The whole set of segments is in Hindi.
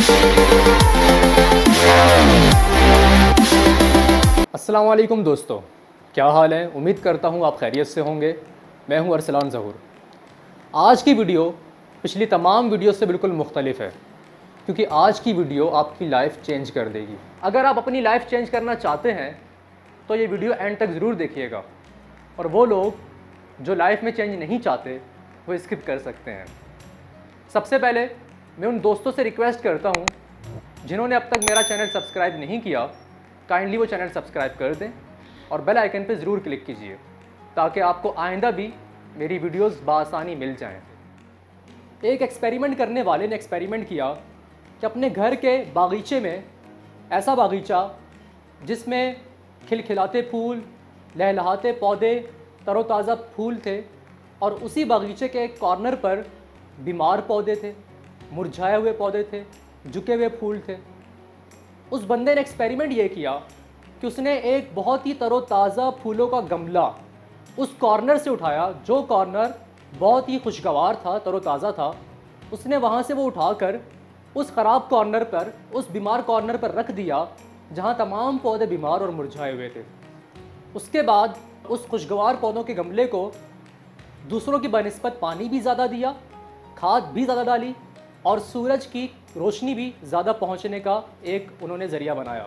अस्सलाम वालेकुम दोस्तों, क्या हाल है। उम्मीद करता हूँ आप खैरियत से होंगे। मैं हूँ अरसलान ज़हूर। आज की वीडियो पिछली तमाम वीडियो से बिल्कुल मुख्तलिफ है, क्योंकि आज की वीडियो आपकी लाइफ चेंज कर देगी। अगर आप अपनी लाइफ चेंज करना चाहते हैं तो ये वीडियो एंड तक ज़रूर देखिएगा, और वो लोग जो लाइफ में चेंज नहीं चाहते वो स्किप कर सकते हैं। सबसे पहले मैं उन दोस्तों से रिक्वेस्ट करता हूँ जिन्होंने अब तक मेरा चैनल सब्सक्राइब नहीं किया, काइंडली वो चैनल सब्सक्राइब कर दें और बेल आइकन पे ज़रूर क्लिक कीजिए, ताकि आपको आइंदा भी मेरी वीडियोस बासानी मिल जाएं। एक एक्सपेरिमेंट करने वाले ने एक्सपेरिमेंट किया कि अपने घर के बागीचे में, ऐसा बागीचा जिसमें खिलखिलाते फूल, लहलहाते पौधे, तरोताज़ा फूल थे, और उसी बागीचे के एक कॉर्नर पर बीमार पौधे थे, मुरझाए हुए पौधे थे, झुके हुए फूल थे। उस बंदे ने एक्सपेरिमेंट ये किया कि उसने एक बहुत ही तरोताज़ा फूलों का गमला उस कॉर्नर से उठाया, जो कॉर्नर बहुत ही खुशगवार था, तरोताज़ा था। उसने वहाँ से वो उठाकर उस ख़राब कॉर्नर पर, उस बीमार कॉर्नर पर रख दिया जहाँ तमाम पौधे बीमार और मुरझाए हुए थे। उसके बाद उस खुशगवार पौधों के गमले को दूसरों की बनिस्बत पानी भी ज़्यादा दिया, खाद भी ज़्यादा डाली, और सूरज की रोशनी भी ज़्यादा पहुँचने का एक उन्होंने ज़रिया बनाया।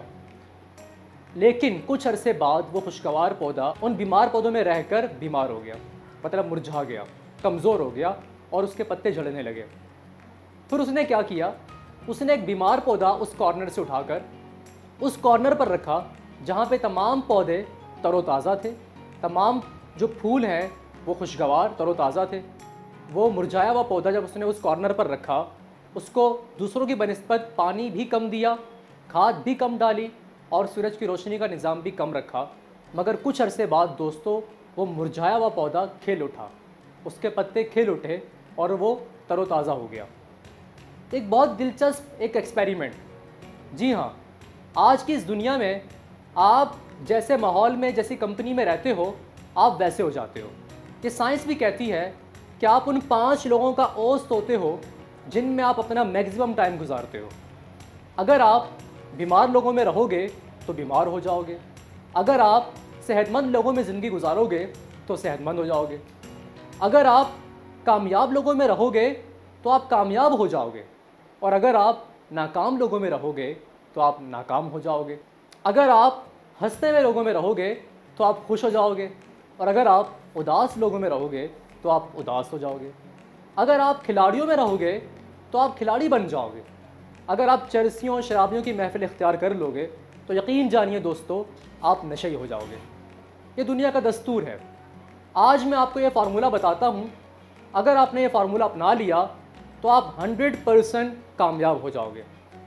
लेकिन कुछ अरसे बाद वो खुशगवार पौधा उन बीमार पौधों में रहकर बीमार हो गया, मतलब मुरझा गया, कमज़ोर हो गया, और उसके पत्ते झड़ने लगे। फिर उसने क्या किया, उसने एक बीमार पौधा उस कॉर्नर से उठाकर उस कॉर्नर पर रखा जहाँ पे तमाम पौधे तरोताज़ा थे, तमाम जो फूल हैं वो खुशगवार तरोताज़ा थे। वो मुरझाया हुआ पौधा जब उसने उस कॉर्नर पर रखा, उसको दूसरों की बनिस्बत पानी भी कम दिया, खाद भी कम डाली, और सूरज की रोशनी का निज़ाम भी कम रखा, मगर कुछ अरसे बाद दोस्तों वो मुरझाया हुआ पौधा खिल उठा, उसके पत्ते खिल उठे और वो तरोताज़ा हो गया। एक बहुत दिलचस्प एक एक्सपेरिमेंट। जी हाँ, आज की इस दुनिया में आप जैसे माहौल में, जैसी कंपनी में रहते हो, आप वैसे हो जाते हो। ये साइंस भी कहती है कि आप उन 5 लोगों का औस्त होते हो जिनमें आप अपना मैक्सिमम टाइम गुजारते हो। अगर आप बीमार लोगों में रहोगे तो बीमार हो जाओगे, अगर आप सेहतमंद लोगों में ज़िंदगी गुजारोगे तो सेहतमंद हो जाओगे, अगर आप कामयाब लोगों में रहोगे तो आप कामयाब हो जाओगे, और अगर आप नाकाम लोगों में रहोगे तो आप नाकाम हो जाओगे, अगर आप हंसते हुए लोगों में रहोगे तो आप खुश हो जाओगे, और अगर आप उदास लोगों में रहोगे तो आप उदास हो जाओगे, अगर आप खिलाड़ियों में रहोगे तो आप खिलाड़ी बन जाओगे, अगर आप चरसियों शराबियों की महफिल इख्तियार कर लोगे तो यकीन जानिए दोस्तों आप नशे हो जाओगे। ये दुनिया का दस्तूर है। आज मैं आपको ये फार्मूला बताता हूँ, अगर आपने ये फार्मूला अपना लिया तो आप 100% कामयाब हो जाओगे।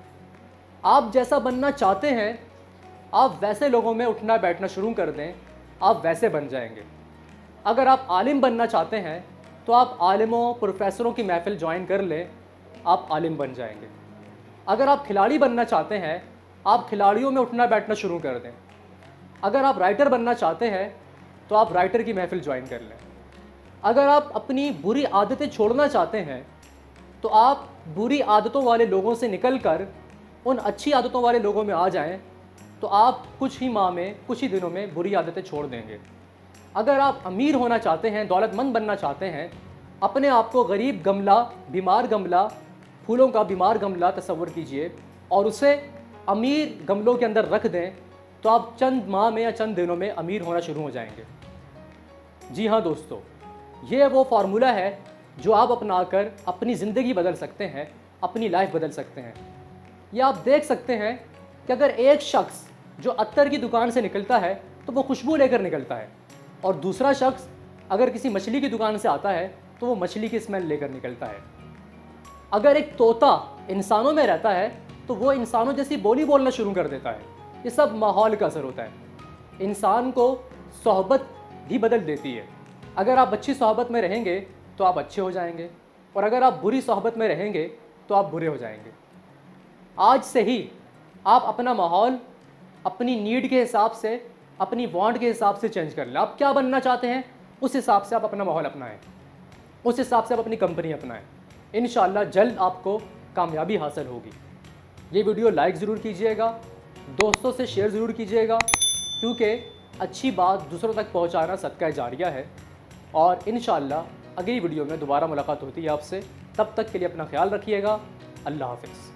आप जैसा बनना चाहते हैं, आप वैसे लोगों में उठना बैठना शुरू कर दें, आप वैसे बन जाएंगे। अगर आप आलिम बनना चाहते हैं तो आप आलिमों, प्रोफेसरों की महफिल ज्वाइन कर लें, आप आलिम बन जाएंगे। अगर आप खिलाड़ी बनना चाहते हैं, आप खिलाड़ियों में उठना बैठना शुरू कर दें। अगर आप राइटर बनना चाहते हैं तो आप राइटर की महफिल ज्वाइन कर लें। अगर आप अपनी बुरी आदतें छोड़ना चाहते हैं तो आप बुरी आदतों वाले लोगों से निकल कर उन अच्छी आदतों वाले लोगों में आ जाएं, तो आप कुछ ही माह में, कुछ ही दिनों में बुरी आदतें छोड़ देंगे। अगर आप अमीर होना चाहते हैं, दौलतमंद बनना चाहते हैं, अपने आप को गरीब गमला, बीमार गमला, फूलों का बीमार गमला तस्वर कीजिए और उसे अमीर गमलों के अंदर रख दें, तो आप चंद माह में या चंद दिनों में अमीर होना शुरू हो जाएंगे। जी हाँ दोस्तों, ये वो फार्मूला है जो आप अपनाकर अपनी ज़िंदगी बदल सकते हैं, अपनी लाइफ बदल सकते हैं। ये आप देख सकते हैं कि अगर एक शख्स जो अत्तर की दुकान से निकलता है तो वो खुशबू लेकर निकलता है, और दूसरा शख्स अगर किसी मछली की दुकान से आता है तो वो मछली की स्मेल लेकर निकलता है। अगर एक तोता इंसानों में रहता है तो वो इंसानों जैसी बोली बोलना शुरू कर देता है। ये सब माहौल का असर होता है। इंसान को सोहबत भी बदल देती है। अगर आप अच्छी सोहबत में रहेंगे तो आप अच्छे हो जाएंगे, और अगर आप बुरी सोहबत में रहेंगे तो आप बुरे हो जाएंगे। आज से ही आप अपना माहौल अपनी नीड के हिसाब से, अपनी वांट के हिसाब से चेंज कर लें। आप क्या बनना चाहते हैं उस हिसाब से आप अपना माहौल अपनाएं, उस हिसाब से आप अपनी कंपनी अपनाएं। इंशाअल्लाह जल्द आपको कामयाबी हासिल होगी। ये वीडियो लाइक ज़रूर कीजिएगा, दोस्तों से शेयर ज़रूर कीजिएगा, क्योंकि अच्छी बात दूसरों तक पहुंचाना सदका जारिया है। और इंशाअल्लाह अगली वीडियो में दोबारा मुलाकात होती है आपसे। तब तक के लिए अपना ख्याल रखिएगा। अल्लाह हाफ़िज़।